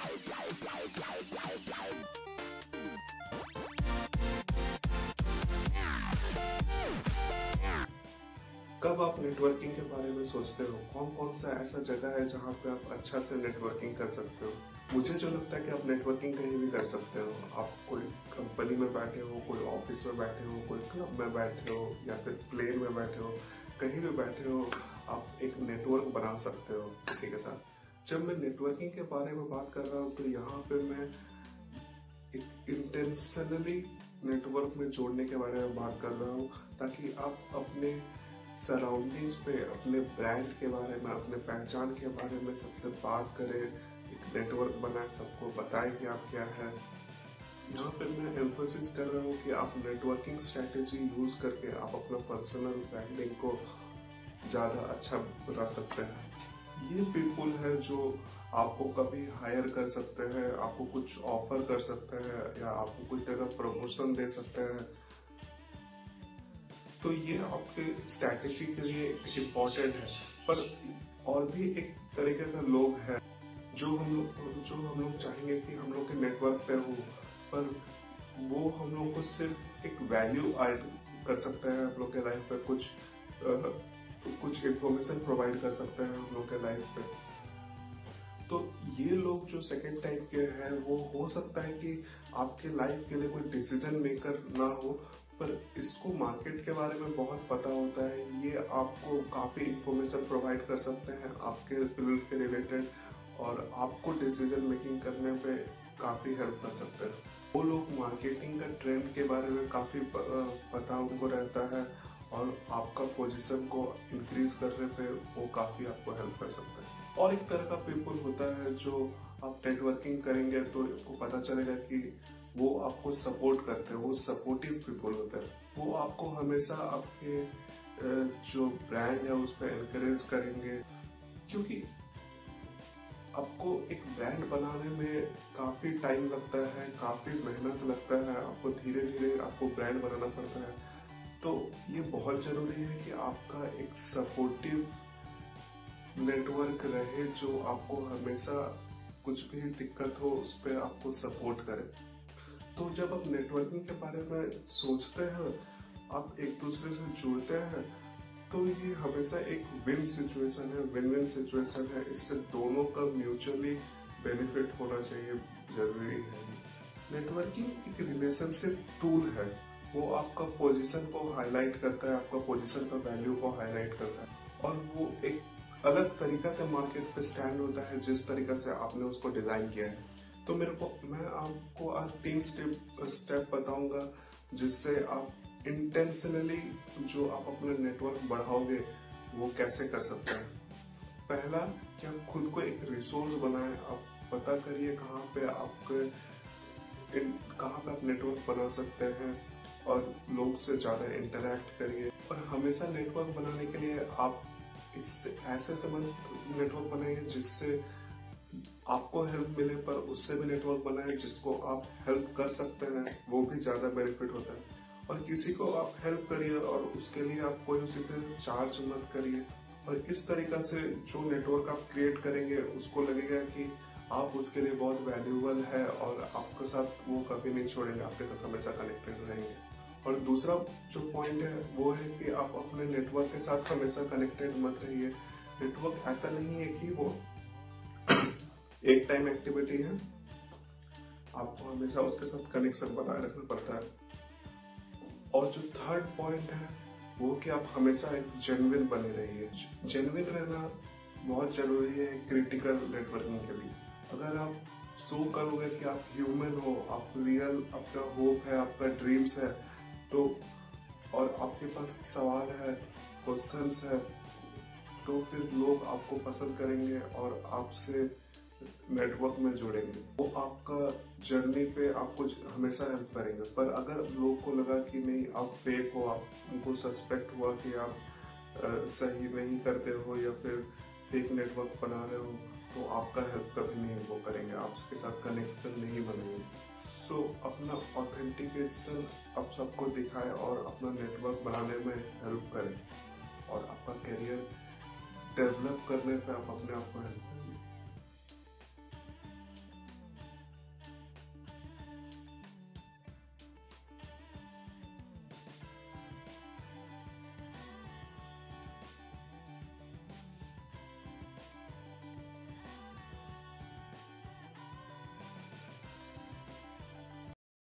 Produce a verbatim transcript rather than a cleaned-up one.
कब आप नेटवर्किंग के बारे में सोचते हो? कौन कौन सा ऐसा जगह है जहाँ पे आप अच्छा से नेटवर्किंग कर सकते हो? मुझे जो लगता है कि आप नेटवर्किंग कहीं भी कर सकते हो। आप कोई कंपनी में बैठे हो, कोई ऑफिस में बैठे हो, कोई क्लब में बैठे हो या फिर प्लेन में बैठे हो, कहीं भी बैठे हो, आप एक नेटवर्क बना सकते हो किसी के साथ। जब मैं नेटवर्किंग के बारे में बात कर रहा हूँ तो यहाँ पे मैं एक इंटेंशनली नेटवर्क में जोड़ने के बारे में बात कर रहा हूँ, ताकि आप अपने सराउंडिंग्स पे अपने ब्रांड के बारे में, अपने पहचान के बारे में सबसे बात करें, एक नेटवर्क बनाए, सबको बताएं कि आप क्या है। यहाँ पे मैं एम्फोसिस कर रहा हूँ कि आप नेटवर्किंग स्ट्रेटेजी यूज करके आप अपना पर्सनल ब्रांडिंग को ज़्यादा अच्छा बना सकते हैं। ये पीपल है जो आपको कभी हायर कर सकते हैं, आपको कुछ ऑफर कर सकते हैं या आपको कोई तरह का प्रमोशन दे सकते हैं। तो ये आपके स्ट्रैटेजी के लिए इम्पोर्टेंट है। पर और भी एक तरीके का लोग हैं जो हम लोग जो हम लोग चाहेंगे कि हम लोग के नेटवर्क पे हो, पर वो हम लोग को सिर्फ एक वैल्यू ऐड कर सकते हैं, हम लोग के लाइफ पे कुछ आ, कुछ इंफॉर्मेशन प्रोवाइड कर सकते हैं हम लोग के लाइफ पे। तो ये लोग जो सेकंड टाइप के हैं, वो हो सकता है कि आपके लाइफ के लिए कोई डिसीजन मेकर ना हो, पर इसको मार्केट के बारे में बहुत पता होता है। ये आपको काफी इंफॉर्मेशन प्रोवाइड कर सकते हैं आपके फील्ड के रिलेटेड, और आपको डिसीजन मेकिंग करने पे काफी हेल्प कर सकते हैं। वो लोग मार्केटिंग का ट्रेंड के बारे में काफी पता उनको रहता है, और आपका पोजीशन को इंक्रीज करने पे वो काफी आपको हेल्प कर सकता है। और एक तरह का पीपल होता है जो आप नेटवर्किंग करेंगे तो आपको पता चलेगा कि वो आपको सपोर्ट करते हैं, वो सपोर्टिव पीपल होते हैं। वो आपको हमेशा आपके जो ब्रांड है उस पर एनकरेज करेंगे, क्योंकि आपको एक ब्रांड बनाने में काफी टाइम लगता है, काफी मेहनत लगता है, आपको धीरे धीरे आपको ब्रांड बनाना पड़ता है। तो ये बहुत जरूरी है कि आपका एक सपोर्टिव नेटवर्क रहे जो आपको हमेशा कुछ भी दिक्कत हो उस पर आपको सपोर्ट करे। तो जब आप नेटवर्किंग के बारे में सोचते हैं, आप एक दूसरे से जुड़ते हैं, तो ये हमेशा एक विन सिचुएशन है, विन विन सिचुएशन है। इससे दोनों का म्यूचुअली बेनिफिट होना चाहिए, जरूरी है। नेटवर्किंग एक रिलेशनशिप टूल है। वो आपका पोजीशन को हाईलाइट करता है, आपका पोजीशन का वैल्यू को हाईलाइट करता है, और वो एक अलग तरीका से मार्केट पे स्टैंड होता है जिस तरीका से आपने उसको डिजाइन किया है। तो मेरे को मैं आपको आज तीन स्टेप स्टेप बताऊंगा जिससे आप इंटेंशनली जो आप अपना नेटवर्क बढ़ाओगे वो कैसे कर सकते हैं। पहला, कि आप खुद को एक रिसोर्स बनाएं। आप पता करिए कहाँ पे आपके कहाँ पे आप नेटवर्क बना सकते हैं, और लोग से ज्यादा इंटरेक्ट करिए। और हमेशा नेटवर्क बनाने के लिए आप इससे ऐसे संबंध नेटवर्क बनाइए जिससे आपको हेल्प मिले, पर उससे भी नेटवर्क बनाए जिसको आप हेल्प कर सकते हैं, वो भी ज्यादा बेनिफिट होता है। और किसी को आप हेल्प करिए और उसके लिए आप कोई उसी से चार्ज मत करिए। और इस तरीका से जो नेटवर्क आप क्रिएट करेंगे उसको लगेगा कि आप उसके लिए बहुत वैल्यूएबल है, और आपके साथ वो कभी नहीं छोड़ेंगे, आपके साथ हमेशा कनेक्टेड रहेंगे। और दूसरा जो पॉइंट है वो है कि आप अपने नेटवर्क के साथ हमेशा कनेक्टेड मत रहिए। नेटवर्क ऐसा नहीं है कि वो एक टाइम एक्टिविटी है, आपको हमेशा उसके साथ कनेक्शन बनाए रखना पड़ता है। और जो थर्ड पॉइंट है वो कि आप हमेशा एक जेन्युइन बने रहिए। जेन्युइन रहना बहुत जरूरी है क्रिटिकल नेटवर्किंग के लिए। अगर आप शो करोगे कि आप ह्यूमन हो, आप रियल, आपका होप है, आपका ड्रीम्स है, तो और आपके पास सवाल है, क्वेश्चंस है, तो फिर लोग आपको पसंद करेंगे और आपसे नेटवर्क में जुड़ेंगे। वो आपका जर्नी पे आपको हमेशा हेल्प करेंगे। पर अगर लोग को लगा कि नहीं आप फेक हो, आप उनको सस्पेक्ट हुआ कि आप आ, सही नहीं करते हो या फिर फेक नेटवर्क बना रहे हो, तो आपका हेल्प कभी नहीं वो करेंगे, आपके साथ कनेक्शन नहीं बनेंगे। सो so, अपना ऑथेंटिकेशन आप सबको दिखाएं और अपना नेटवर्क बनाने में हेल्प करें, और आपका करियर डेवलप करने पे आप अपने आप को हेल्प